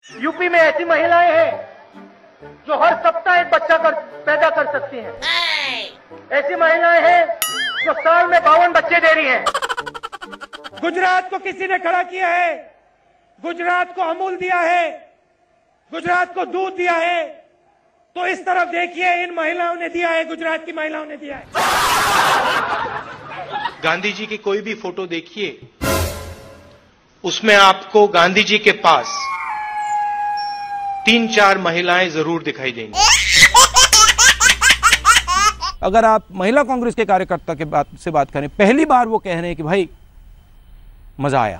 UP में ऐसी महिलाएं हैं जो हर सप्ताह एक बच्चा पैदा कर सकती हैं। ऐसी महिलाएं हैं जो साल में 52 बच्चे दे रही हैं। गुजरात को किसी ने खड़ा किया है, गुजरात को अमूल दिया है, गुजरात को दूध दिया है, तो इस तरफ देखिए इन महिलाओं ने दिया है, गुजरात की महिलाओं ने दिया है। गांधी जी की कोई भी फोटो देखिए, उसमें आपको गांधी जी के पास 3-4 महिलाएं जरूर दिखाई देंगी। अगर आप महिला कांग्रेस के कार्यकर्ता के से बात करें, पहली बार वो कह रहे हैं कि भाई मजा आया।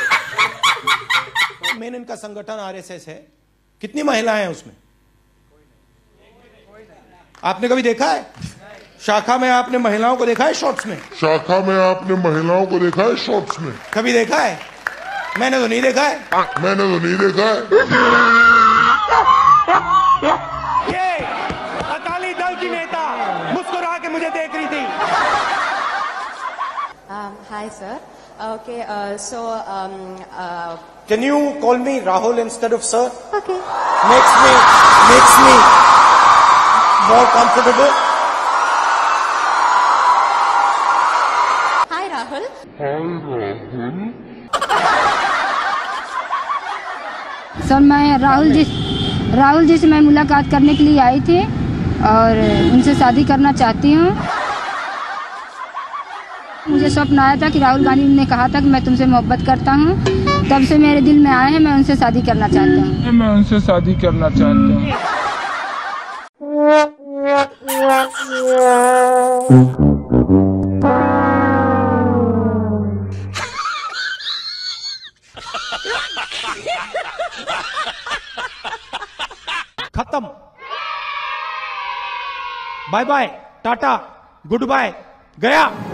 मेन इनका संगठन आरएसएस है, कितनी महिलाएं हैं उसमें? आपने कभी देखा है शाखा में? आपने महिलाओं को देखा है शॉर्ट्स में? शाखा में आपने महिलाओं को देखा है शॉर्ट्स में? कभी देखा है? मैंने तो नहीं देखा है। मैंने तो नहीं देखा है। ये अकाली दल की नेता मुस्कुरा के मुझे देख रही थी। Hi sir. Okay, so Can you call me Rahul instead of sir? okay. Makes me more comfortable. Hi Rahul. Sir मैं राहुल जी से मैं मुलाकात करने के लिए आई थी और उनसे शादी करना चाहती हूँ। मुझे स्वप्न आया था कि राहुल गांधी ने कहा था कि मैं तुमसे मोहब्बत करता हूँ, तब से मेरे दिल में आए हैं, मैं उनसे शादी करना चाहता हूँ। खत्म। Bye bye, tata, goodbye, गया।